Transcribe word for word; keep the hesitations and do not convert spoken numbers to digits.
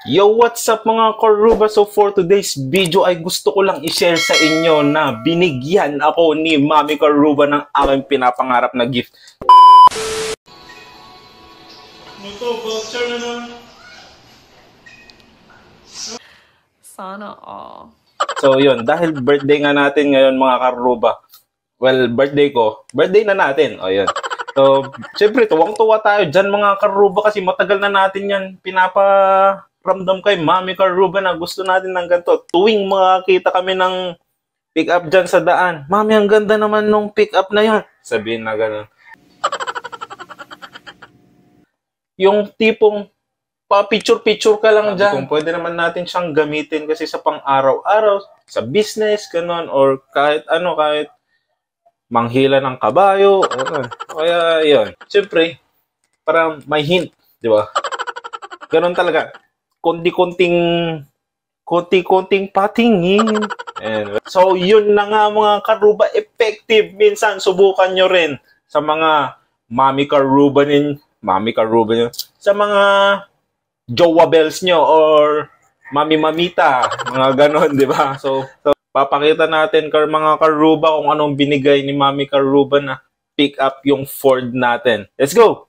Yo, what's up mga Karuba? So for today's video ay gusto ko lang i-share sa inyo na binigyan ako ni Mami Karuba ng aking pinapangarap na gift. Ito, voucher na naman. Sana all. So yun, dahil birthday nga natin ngayon mga Karuba. Well, birthday ko. Birthday na natin. O yun. So, syempre, tuwang-tuwa tayo dyan mga Karuba kasi matagal na natin yan pinaparamdam kay Mami Karuba na gusto natin ng ganito. Tuwing makakita kami ng pick-up dyan sa daan, Mami, ang ganda naman nung pick-up na yun. Sabihin na gano'n. Yung tipong pa-picture-picture ka lang dyan. Kung pwede naman natin siyang gamitin kasi sa pang-araw-araw, sa business, gano'n, or kahit ano, kahit manghila ng kabayo, o kaya yun. Siyempre, parang may hint, di ba? Ganon talaga. Konti-konting, konti-konting patingin. And, so, yun na nga mga Karuba, effective. Minsan, subukan nyo rin sa mga Mami Karuba nin, Mami Karuba nyo, sa mga Jowa Bells nyo, or Mami Mamita, mga ganon, di ba? So, so papakita natin kar mga Karuba kung anong binigay ni Mami Karuba na pick up yung Ford natin. Let's go!